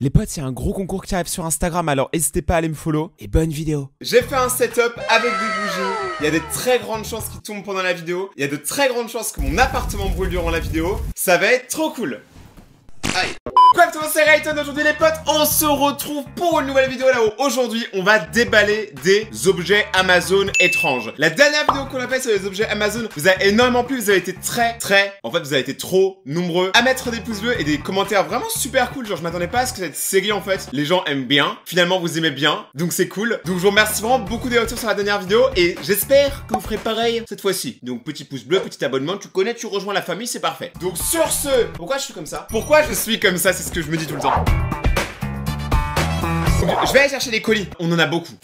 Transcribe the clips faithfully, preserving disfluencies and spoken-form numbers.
Les potes, il y a un gros concours qui arrive sur Instagram, alors n'hésitez pas à aller me follow. Et bonne vidéo. J'ai fait un setup avec des bougies. Il y a des très grandes chances qu'ils tombent pendant la vidéo. Il y a de très grandes chances que mon appartement brûle durant la vidéo. Ça va être trop cool. Aïe. Quoi tout le monde, c'est Rayton. Aujourd'hui les potes, on se retrouve pour une nouvelle vidéo là-haut. Aujourd'hui, on va déballer des objets Amazon étranges. La dernière vidéo qu'on a fait sur les objets Amazon vous a énormément plu. Vous avez été très très, en fait vous avez été trop nombreux à mettre des pouces bleus et des commentaires vraiment super cool. Genre je m'attendais pas à ce que cette série en fait les gens aiment bien. Finalement vous aimez bien, donc c'est cool. Donc je vous remercie vraiment beaucoup des retours sur la dernière vidéo et j'espère que vous ferez pareil cette fois-ci. Donc petit pouce bleu, petit abonnement, tu connais, tu rejoins la famille, c'est parfait. Donc sur ce, pourquoi je suis comme ça? Pourquoi je suis comme ça? C'est ce que je me dis tout le temps. Donc, je vais aller chercher les colis. On en a beaucoup.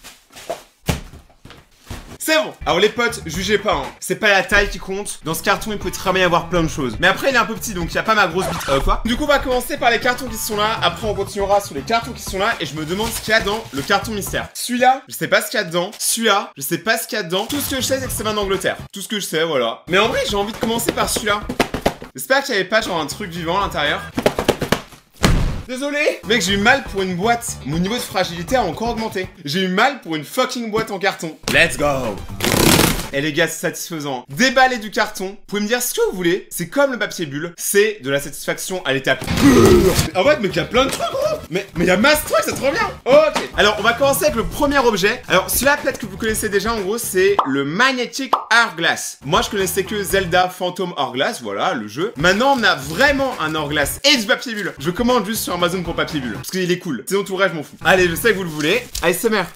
C'est bon. Alors les potes, jugez pas, hein. C'est pas la taille qui compte. Dans ce carton, il peut très bien y avoir plein de choses. Mais après, il est un peu petit, donc il y a pas ma grosse bite. Euh, quoi? Du coup, on va commencer par les cartons qui sont là. Après, on continuera sur les cartons qui sont là. Et je me demande ce qu'il y a dans le carton mystère. Celui-là, je sais pas ce qu'il y a dedans. Celui-là, je sais pas ce qu'il y a dedans. Tout ce que je sais, c'est que c'est en Angleterre. Tout ce que je sais, voilà. Mais en vrai, j'ai envie de commencer par celui-là. J'espère qu'il y avait pas genre un truc vivant à l'intérieur. Désolé. Mec, j'ai eu mal pour une boîte. Mon niveau de fragilité a encore augmenté. J'ai eu mal pour une fucking boîte en carton. Let's go. Et les gars, c'est satisfaisant. Déballer du carton. Vous pouvez me dire ce que vous voulez. C'est comme le papier bulle. C'est de la satisfaction à l'étape pure. En fait, mais il y a plein de trucs, gros. Mais mais il y a masse trucs, c'est trop bien. Ok. Alors, on va commencer avec le premier objet. Alors, celui-là, peut-être que vous connaissez déjà. En gros, c'est le Magnetic Hourglass. Moi, je connaissais que Zelda Phantom Hourglass. Voilà, le jeu. Maintenant, on a vraiment un Hourglass et du papier bulle. Je commande juste sur Amazon pour papier bulle. Parce qu'il est cool. Sinon, tout le reste, je m'en fous. Allez, je sais que vous le voulez. A S M R.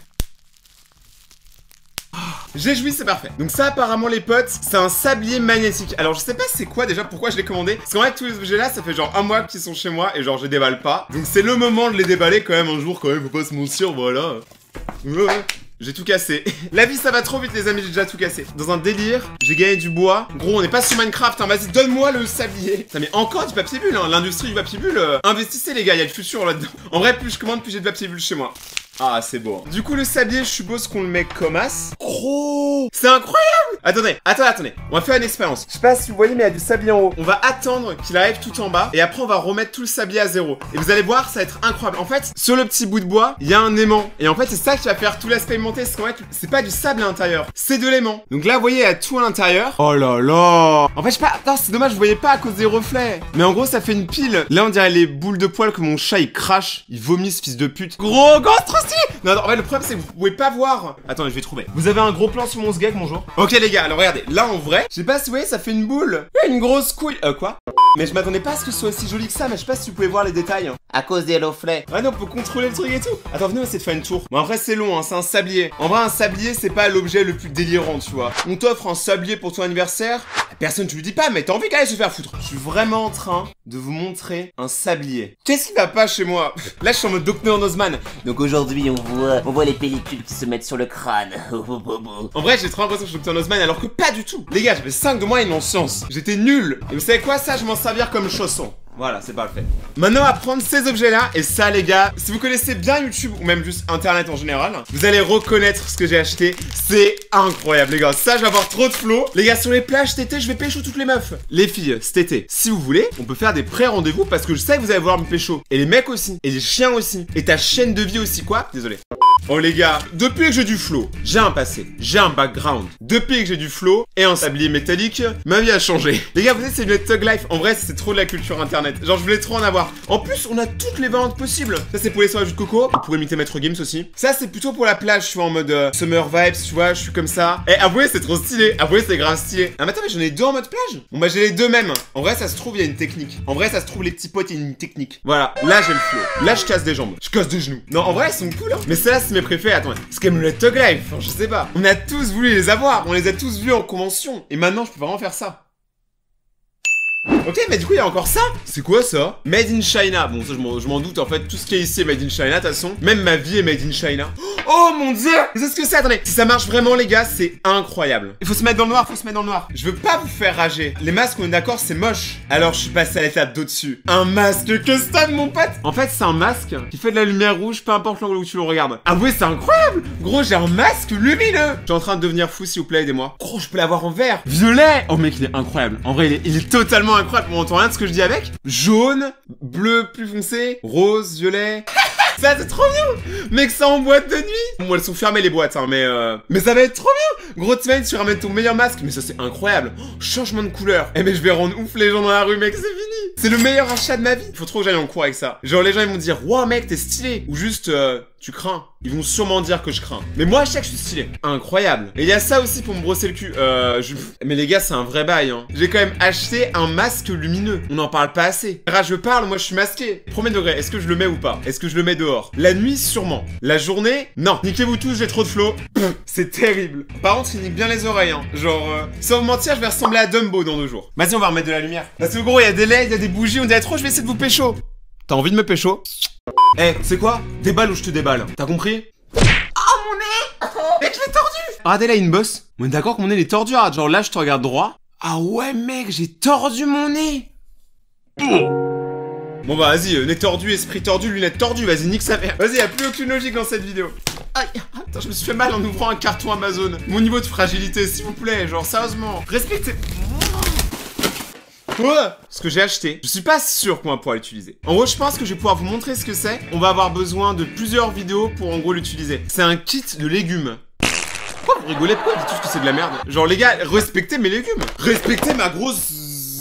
J'ai joui, c'est parfait. Donc ça apparemment les potes, c'est un sablier magnétique. Alors je sais pas c'est quoi déjà, pourquoi je l'ai commandé. Parce qu'en fait tous les objets là, ça fait genre un mois qu'ils sont chez moi et genre je les déballe pas. Donc c'est le moment de les déballer quand même un jour quand même, faut pas se mentir, voilà. Ouais. J'ai tout cassé. La vie ça va trop vite les amis, j'ai déjà tout cassé. Dans un délire, j'ai gagné du bois. Gros on n'est pas sur Minecraft, hein. Vas-y donne-moi le sablier. Ça met encore du papier bulle, hein. L'industrie du papier bulle, euh, investissez les gars, il y a le futur là-dedans. En vrai plus je commande plus j'ai de papier bulle chez moi. Ah, c'est beau. Du coup, le sablier, je suppose qu'on le met comme as. Gros, c'est incroyable. Attendez, attendez, attendez. On va faire une expérience. Je sais pas si vous voyez, mais il y a du sablier en haut. On va attendre qu'il arrive tout en bas. Et après, on va remettre tout le sablier à zéro. Et vous allez voir, ça va être incroyable. En fait, sur le petit bout de bois, il y a un aimant. Et en fait, c'est ça qui va faire tout l'aspect monter. C'est qu'en fait, c'est pas du sable à l'intérieur. C'est de l'aimant. Donc là, vous voyez, il y a tout à l'intérieur. Oh là là. En fait, je sais pas. Attends, c'est dommage, vous voyez pas à cause des reflets. Mais en gros, ça fait une pile. Là, on dirait les boules de poils que mon chat, il crache. Il vomit, ce fils de pute. Gros, gros, trop stylé. Non, non, en fait, le problème c'est que vous pouvez pas voir. Attendez, je vais trouver. Vous avez un gros plan sur mon sgeg, bonjour. Ok les gars, alors regardez, là en vrai, je sais pas si vous voyez, ça fait une boule. Une grosse couille. Euh quoi? Mais je m'attendais pas à ce que ce soit aussi joli que ça, mais je sais pas si vous pouvez voir les détails. À cause des reflets. Ah non, on peut contrôler le truc et tout. Attends, venez, on essaie de faire une tour. Bon après c'est long, hein, c'est un sablier. En vrai un sablier c'est pas l'objet le plus délirant, tu vois. On t'offre un sablier pour ton anniversaire. Personne tu lui dis pas, mais t'as envie qu'elle aille se faire foutre. Je suis vraiment en train de vous montrer un sablier. Qu'est-ce qui va pas chez moi? Là je suis en mode docteur Nozman. Donc aujourd'hui on voit, on voit les pellicules qui se mettent sur le crâne. En vrai j'ai trop l'impression que je suis docteur Nozman alors que pas du tout. Les gars j'avais cinq de moyenne en sciences. J'étais nul. Et vous savez quoi, ça je m'en servir comme chausson. Voilà, c'est parfait. Maintenant, à prendre ces objets-là. Et ça, les gars, si vous connaissez bien YouTube ou même juste Internet en général, vous allez reconnaître ce que j'ai acheté. C'est incroyable, les gars. Ça, je vais avoir trop de flow. Les gars, sur les plages cet été, je vais pécho toutes les meufs. Les filles, cet été, si vous voulez, on peut faire des pré-rendez-vous parce que je sais que vous allez vouloir me pécho. Et les mecs aussi. Et les chiens aussi. Et ta chaîne de vie aussi, quoi? Désolé. Oh les gars, depuis que j'ai du flow, j'ai un passé, j'ai un background. Depuis que j'ai du flow et un sablier métallique, ma vie a changé. Les gars, vous savez, c'est une Thug Life. En vrai, c'est trop de la culture internet. Genre, je voulais trop en avoir. En plus, on a toutes les variantes possibles. Ça, c'est pour les soirées de coco. Vous pourrez imiter Maître Games aussi. Ça, c'est plutôt pour la plage, tu vois, en mode euh, summer vibes, tu vois, je suis comme ça. Et avouez, c'est trop stylé. Avouez, c'est grave stylé. Ah, mais attends, mais j'en ai deux en mode plage. Bon, bah, j'ai les deux mêmes. En vrai, ça se trouve, il y a une technique. En vrai, ça se trouve, les petits potes, il y a une technique. Voilà, là, j'ai le flow. Là, je casse des jambes. Je casse des genoux. Non, en vrai, ils sont cool, hein. Mais celle-là, c'est mes préférés. Attends, c'est comme le Thug Life. Enfin, je sais pas. On a tous voulu les avoir. On les a tous vus en convention. Et maintenant, je peux vraiment faire ça. Ok, mais du coup, il y a encore ça. C'est quoi ça? Made in China. Bon, ça, je m'en doute. En fait, tout ce qui est ici est Made in China, de toute façon. Même ma vie est Made in China. Oh mon dieu! C'est ce que c'est. Attendez, si ça marche vraiment, les gars, c'est incroyable. Il faut se mettre dans le noir, faut se mettre dans le noir. Je veux pas vous faire rager. Les masques, on est d'accord, c'est moche. Alors, je suis passé à l'étape d'au-dessus. Un masque custom, mon pote. En fait, c'est un masque qui fait de la lumière rouge, peu importe l'angle où tu le regardes. Ah oui, c'est incroyable. Gros, j'ai un masque lumineux. Je suis en train de devenir fou, s'il vous plaît, aidez-moi. Gros, je peux l'avoir en vert. Violet. Oh mec, il est incroyable. En vrai, il est, il est totalement incroyable. incroyable. On entend rien de ce que je dis avec. Jaune, bleu plus foncé, rose, violet. Ça c'est trop bien. Mec, ça en boîte de nuit. Bon, elles sont fermées les boîtes, hein, mais euh... mais ça va être trop bien. Grosse semaine, tu ramènes ton meilleur masque. Mais ça c'est incroyable. Oh, changement de couleur. Eh mais je vais rendre ouf les gens dans la rue, mec, c'est fini. C'est le meilleur achat de ma vie. Faut trop que j'aille en cours avec ça. Genre les gens ils vont dire, wow mec, t'es stylé. Ou juste, euh, tu crains. Ils vont sûrement dire que je crains. Mais moi, je sais que je suis stylé. Incroyable. Et il y a ça aussi pour me brosser le cul. Euh, je... Mais les gars, c'est un vrai bail, hein. J'ai quand même acheté un masque lumineux. On n'en parle pas assez. Là, je parle, moi, je suis masqué. Premier degré, est-ce que je le mets ou pas? Est-ce que je le mets dehors? La nuit, sûrement. La journée, non. Niquez-vous tous, j'ai trop de flow. C'est terrible. Par contre, il nique bien les oreilles, hein. Genre, euh... sans vous mentir, je vais ressembler à Dumbo dans deux jours. Vas-y, on va remettre de la lumière. Parce que gros, il y a des L E D, il y a des bougies, on dirait trop, je vais essayer de vous pécho. T'as envie de me pécho? Eh, hey, c'est quoi? Déballe ou je te déballe. T'as compris? Oh mon nez! Mec, je l'ai tordu! Regardez là, une bosse. On est d'accord que mon nez il est tordu, hein. Genre là, je te regarde droit. Ah ouais, mec, j'ai tordu mon nez! Bon bah vas-y, euh, nez tordu, esprit tordu, lunettes tordues, vas-y, nique sa mère. Vas-y, y'a plus aucune logique dans cette vidéo. Aïe, attends, je me suis fait mal en ouvrant un carton Amazon. Mon niveau de fragilité, s'il vous plaît, genre sérieusement. Respectez... Ouais. Ce que j'ai acheté, je suis pas sûr qu'on va pouvoir l'utiliser. En gros, je pense que je vais pouvoir vous montrer ce que c'est. On va avoir besoin de plusieurs vidéos pour en gros l'utiliser. C'est un kit de légumes. Pourquoi vous rigolez? Pourquoi vous dites tous que c'est de la merde? Genre les gars, respectez mes légumes. Respectez ma grosse...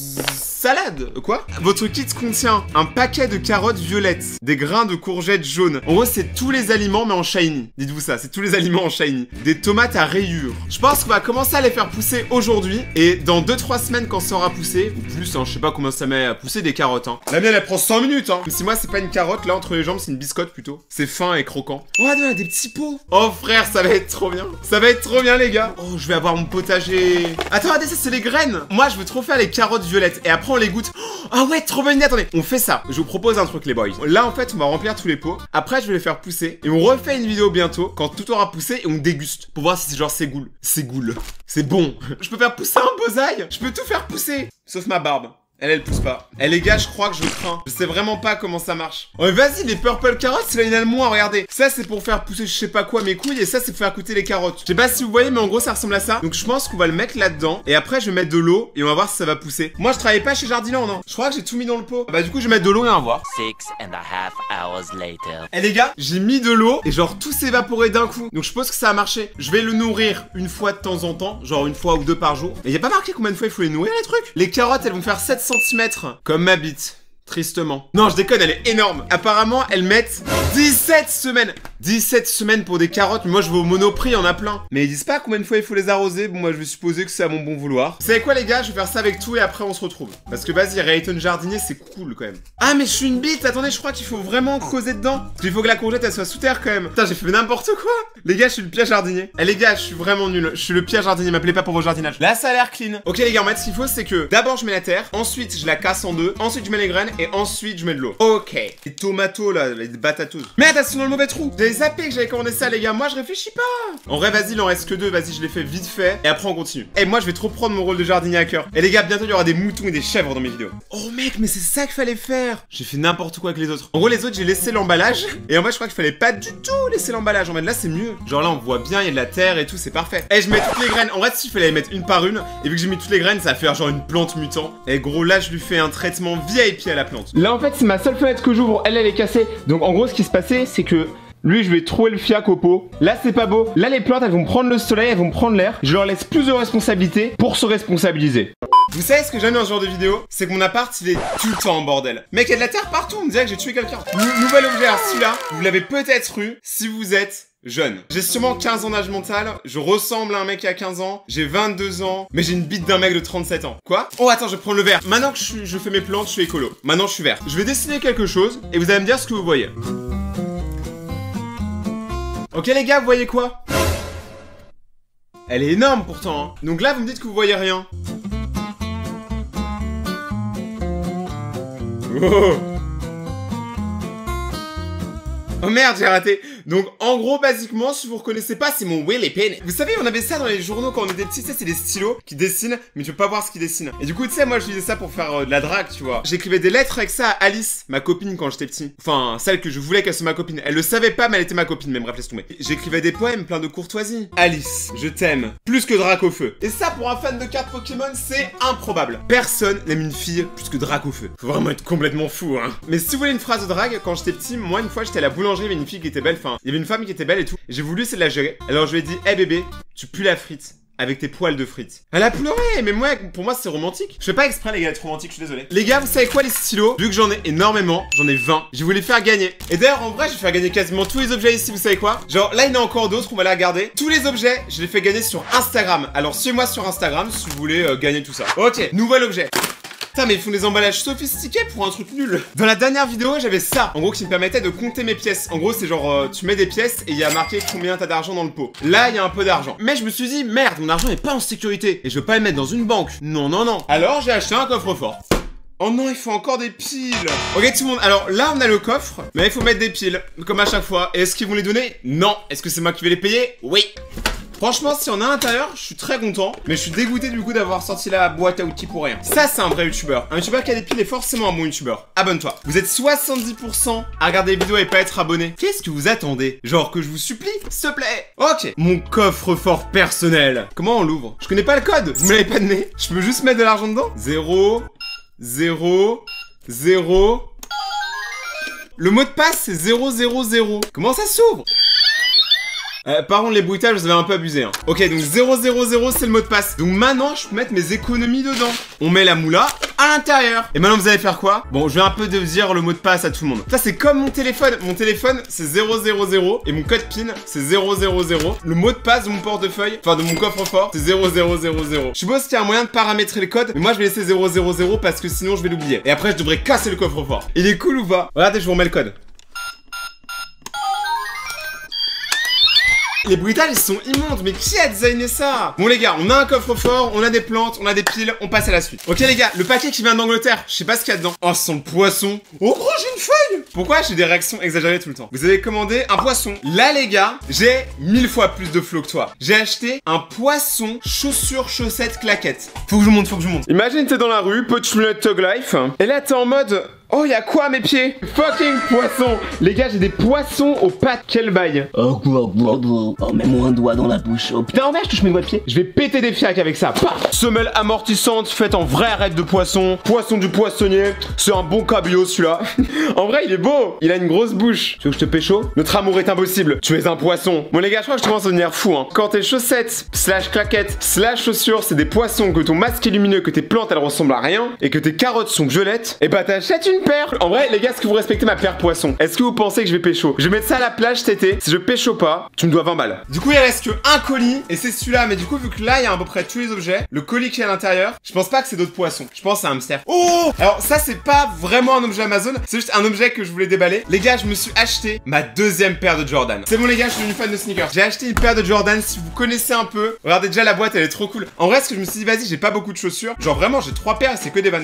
salade. Quoi? Votre kit contient un paquet de carottes violettes, des grains de courgettes jaunes. En gros, c'est tous les aliments mais en shiny. Dites-vous ça, c'est tous les aliments en shiny. Des tomates à rayures. Je pense qu'on va commencer à les faire pousser aujourd'hui. Et dans deux trois semaines quand ça aura poussé, ou plus, hein, je sais pas comment ça met à pousser des carottes. Hein. La mienne, elle prend cent minutes. Hein. Si moi, c'est pas une carotte, là, entre les jambes, c'est une biscotte plutôt. C'est fin et croquant. Oh, on a des petits pots. Oh frère, ça va être trop bien. Ça va être trop bien, les gars. Oh, je vais avoir mon potager. Attends, regardez, ça, c'est les graines. Moi, je veux trop faire les carottes violettes. Et après, on les goûte. Ah ouais, trop bonne idée, attendez, on fait ça. Je vous propose un truc les boys. Là en fait on va remplir tous les pots. Après je vais les faire pousser. Et on refait une vidéo bientôt quand tout aura poussé et on déguste. Pour voir si c'est genre c'est goût. C'est goût. C'est bon. Je peux faire pousser un bosaï. Je peux tout faire pousser. Sauf ma barbe. Elle, elle pousse pas. Eh les gars, je crois que je crains. Je sais vraiment pas comment ça marche. Oh mais vas-y, les purple carottes, c'est là, il y en a le moins, regardez. Ça, c'est pour faire pousser je sais pas quoi mes couilles. Et ça, c'est pour faire goûter les carottes. Je sais pas si vous voyez, mais en gros, ça ressemble à ça. Donc je pense qu'on va le mettre là-dedans. Et après, je vais mettre de l'eau. Et on va voir si ça va pousser. Moi, je travaillais pas chez Jardiland, non. Je crois que j'ai tout mis dans le pot. Bah du coup, je vais mettre de l'eau et on va voir. Six and a half hours later. Eh les gars, j'ai mis de l'eau. Et genre, tout s'est évaporé d'un coup. Donc je pense que ça a marché. Je vais le nourrir une fois de temps en temps. Genre une fois ou deux par jour. Et y a pas marqué combien de fois il faut les nourrir, les trucs. Les carottes, elles vont faire sept centimètres. Comme ma bite. Tristement. Non, je déconne, elle est énorme. Apparemment, elles mettent dix-sept semaines. dix-sept semaines pour des carottes. Mais moi, je vais au Monoprix, il y en a plein. Mais ils disent pas combien de fois il faut les arroser. Bon, moi, je vais supposer que c'est à mon bon vouloir. Vous savez quoi, les gars? Je vais faire ça avec tout et après, on se retrouve. Parce que vas-y, Rayton jardinier, c'est cool quand même. Ah, mais je suis une bite. Attendez, je crois qu'il faut vraiment creuser dedans. Parce qu'il faut que la courgette, elle soit sous terre quand même. Putain, j'ai fait n'importe quoi. Les gars, je suis le pire jardinier. Eh, les gars, je suis vraiment nul. Je suis le pire jardinier. M'appelez pas pour vos jardinages. Là, ça a l'air clean. Ok, les gars, en fait, ce qu'il faut, c'est que d'abord, je mets la terre. Ensuite, je la casse en deux. Ensuite, je mets les graines. Et ensuite, je mets de l'eau. Ok. Les tomatos, là, les batatos. Merde, elles sont dans le mauvais trou. J'avais zappé que j'avais commandé ça, les gars. Moi, je réfléchis pas. En vrai, vas-y, il en reste que deux. Vas-y, je les fais vite fait. Et après, on continue. Et moi, je vais trop prendre mon rôle de jardinier à cœur. Et les gars, bientôt, il y aura des moutons et des chèvres dans mes vidéos. Oh, mec, mais c'est ça qu'il fallait faire. J'ai fait n'importe quoi avec les autres. En gros, les autres, j'ai laissé l'emballage. Et en vrai, je crois qu'il fallait pas du tout laisser l'emballage. En fait, là, c'est mieux. Genre là, on voit bien, il y a de la terre et tout, c'est parfait. Et je mets toutes les graines. En vrai, s'il fallait les mettre une par une. Et vu que j'ai mis toutes les graines, ça va faire genre une plante mutant. Et gros, là, je lui fais un traitement V I P à la plante. Là, en fait, c'est ma seule fenêtre que j'ouvre. Elle, elle est cassée. Donc, en gros, ce qui se passait, c'est que lui, je vais trouver le fiac au pot. Là, c'est pas beau. Là, les plantes, elles vont prendre le soleil, elles vont prendre l'air. Je leur laisse plus de responsabilité pour se responsabiliser. Vous savez ce que j'aime dans ce genre de vidéo? C'est que mon appart, il est tout le temps en bordel. Mec, il y a de la terre partout. On dirait que j'ai tué quelqu'un. Nouvel objet, alors celui-là, vous l'avez peut-être eu si vous êtes jeune. J'ai sûrement quinze ans d'âge mental, je ressemble à un mec qui a quinze ans, j'ai vingt-deux ans, mais j'ai une bite d'un mec de trente-sept ans. Quoi? Oh attends, je vais prendre le vert. Maintenant que je, suis, je fais mes plantes, je suis écolo. Maintenant je suis vert. Je vais dessiner quelque chose et vous allez me dire ce que vous voyez. Ok les gars, vous voyez quoi? Elle est énorme pourtant, hein. Donc là vous me dites que vous voyez rien. Oh. Oh merde, j'ai raté. Donc en gros, basiquement, si vous reconnaissez pas, c'est mon Willy Pin. Vous savez, on avait ça dans les journaux quand on était petits, ça c'est des stylos qui dessinent, mais tu peux pas voir ce qu'ils dessinent. Et du coup, tu sais, moi je lisais ça pour faire euh, de la drague, tu vois. J'écrivais des lettres avec ça à Alice, ma copine quand j'étais petit. Enfin, celle que je voulais qu'elle soit ma copine. Elle le savait pas, mais elle était ma copine, mais bref, laisse tomber. J'écrivais des poèmes plein de courtoisie. Alice, je t'aime, plus que Dracofeu. Et ça, pour un fan de cartes Pokémon, c'est improbable. Personne n'aime une fille plus que Dracofeu. Faut vraiment être complètement fou, hein. Mais si vous voulez une phrase de drague, quand j'étais petit, moi une fois j'étais à la boulangerie, il y avait une fille qui était belle, enfin, il y avait une femme qui était belle et tout. J'ai voulu essayer de la gérer. Alors je lui ai dit, hé hey, bébé, tu pues la frite. Avec tes poils de frites. Elle a pleuré, mais moi, pour moi, c'est romantique. Je fais pas exprès, les gars, être romantique, je suis désolé. Les gars, vous savez quoi, les stylos? Vu que j'en ai énormément, j'en ai vingt, je voulais les faire gagner. Et d'ailleurs, en vrai, je vais faire gagner quasiment tous les objets ici, vous savez quoi? Genre, là, il y en a encore d'autres, on va les regarder. Tous les objets, je les fais gagner sur Instagram. Alors, suivez-moi sur Instagram si vous voulez euh, gagner tout ça. Ok, nouvel objet. Putain, mais ils font des emballages sophistiqués pour un truc nul. Dans la dernière vidéo, j'avais ça, en gros, qui me permettait de compter mes pièces. En gros, c'est genre, euh, tu mets des pièces et il y a marqué combien t'as d'argent dans le pot. Là, il y a un peu d'argent. Mais je me suis dit, merde, mon argent n'est pas en sécurité. Et je veux pas le mettre dans une banque. Non, non, non. Alors, j'ai acheté un coffre-fort. Oh non, il faut encore des piles. Ok tout le monde, alors là on a le coffre, mais il faut mettre des piles, comme à chaque fois. Et est-ce qu'ils vont les donner? Non. Est-ce que c'est moi qui vais les payer? Oui. Franchement, si on a à l'intérieur, je suis très content. Mais je suis dégoûté du coup d'avoir sorti la boîte à outils pour rien. Ça, c'est un vrai youtubeur. Un youtubeur qui a des piles est forcément un bon youtubeur. Abonne-toi. Vous êtes soixante-dix pour cent à regarder les vidéos et pas être abonné. Qu'est-ce que vous attendez? Genre que je vous supplie, s'il te plaît. Ok. Mon coffre-fort personnel. Comment on l'ouvre? Je connais pas le code. Vous me l'avez pas donné. Je peux juste mettre de l'argent dedans? Zéro. Zéro. Zéro. Le mot de passe, c'est zéro zéro zéro. Comment ça s'ouvre? Euh, par contre, les bruitages, vous avez un peu abusé. Hein. Ok, donc zéro zéro zéro, c'est le mot de passe. Donc maintenant, je peux mettre mes économies dedans. On met la moula à l'intérieur. Et maintenant, vous allez faire quoi? Bon, je vais un peu de dire le mot de passe à tout le monde. Ça, c'est comme mon téléphone. Mon téléphone, c'est zéro zéro zéro. Et mon code PIN, c'est zéro zéro zéro. Le mot de passe de mon portefeuille, enfin de mon coffre-fort, c'est zéro zéro zéro zéro. Je suppose qu'il y a un moyen de paramétrer le code. Mais moi, je vais laisser zéro zéro zéro parce que sinon, je vais l'oublier. Et après, je devrais casser le coffre-fort. Il est cool ou pas? Regardez, je vous remets le code. Les bruitages, ils sont immondes, mais qui a designé ça? Bon les gars, on a un coffre-fort, on a des plantes, on a des piles, on passe à la suite. Ok les gars, le paquet qui vient d'Angleterre, je sais pas ce qu'il y a dedans. Oh, c'est un poisson. Oh gros, j'ai une feuille. Pourquoi j'ai des réactions exagérées tout le temps? Vous avez commandé un poisson. Là les gars, j'ai mille fois plus de flow que toi. J'ai acheté un poisson chaussures, chaussettes, claquettes. Faut que je monte, faut que je monte. Imagine t'es dans la rue, petit lunette Tug Life, et là t'es en mode... Oh, y'a quoi à mes pieds? Fucking poisson. Les gars, j'ai des poissons aux pattes. Quel bail. Oh, oh, oh, oh, oh, mets-moi un doigt dans la bouche. Oh, putain, en vrai, je touche mes doigts de pied. Je vais péter des fiacs avec ça. Paf. Semelle amortissante faite en vraie arête de poisson. Poisson du poissonnier. C'est un bon cabillaud, celui-là. En vrai, il est beau. Il a une grosse bouche. Tu veux que je te pécho? Notre amour est impossible. Tu es un poisson. Bon, les gars, je crois que je commence à devenir fou, hein. Quand tes chaussettes, slash claquettes, slash chaussures, c'est des poissons, que ton masque est lumineux, que tes plantes, elles ressemblent à rien, et que tes carottes sont violettes, et bah t'achètes une paire. En vrai, les gars, est-ce que vous respectez ma paire poisson? Est-ce que vous pensez que je vais pécho? Je vais mettre ça à la plage cet été. Si je pécho pas, tu me dois vingt balles. Du coup, il reste que un colis et c'est celui-là. Mais du coup, vu que là, il y a à peu près tous les objets, le colis qui est à l'intérieur, je pense pas que c'est d'autres poissons. Je pense que c'est un hamster. Oh! Alors, ça, c'est pas vraiment un objet Amazon. C'est juste un objet que je voulais déballer. Les gars, je me suis acheté ma deuxième paire de Jordan. C'est bon, les gars, je suis devenu fan de sneakers. J'ai acheté une paire de Jordan. Si vous connaissez un peu, regardez déjà la boîte, elle est trop cool. En vrai, ce que je me suis dit, vas-y, j'ai pas beaucoup de chaussures. Genre, vraiment, j'ai trois paires et c'est que des Vans.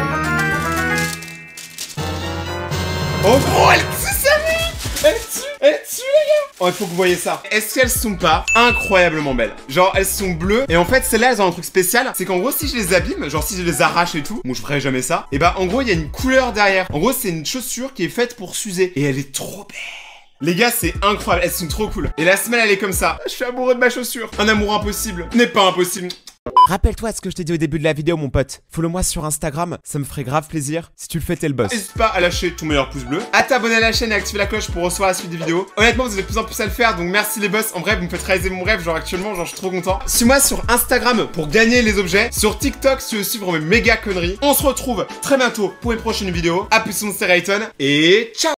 Oh gros, elle tue sa vie. Elle tue, elle tue les gars. Oh, il faut que vous voyez ça. Est-ce qu'elles sont pas incroyablement belles? Genre, elles sont bleues. Et en fait, celles-là, elles ont un truc spécial. C'est qu'en gros, si je les abîme, genre si je les arrache et tout, bon, je ferai jamais ça. Et bah, en gros, il y a une couleur derrière. En gros, c'est une chaussure qui est faite pour s'user. Et elle est trop belle. Les gars, c'est incroyable. Elles sont trop cool. Et la semelle, elle est comme ça. Je suis amoureux de ma chaussure. Un amour impossible n'est pas impossible. Rappelle-toi ce que je t'ai dit au début de la vidéo, mon pote. Follow-moi sur Instagram, ça me ferait grave plaisir. Si tu le fais, t'es le boss. N'hésite pas à lâcher ton meilleur pouce bleu, à t'abonner à la chaîne et activer la cloche pour recevoir la suite des vidéos. Honnêtement, vous êtes de plus en plus à le faire, donc merci les boss. En vrai, vous me faites réaliser mon rêve, genre actuellement, genre je suis trop content. Suis-moi sur Instagram pour gagner les objets. Sur TikTok, si tu veux suivre mes méga conneries. On se retrouve très bientôt pour une prochaine vidéo. A plus, mon c'est Rayton et ciao.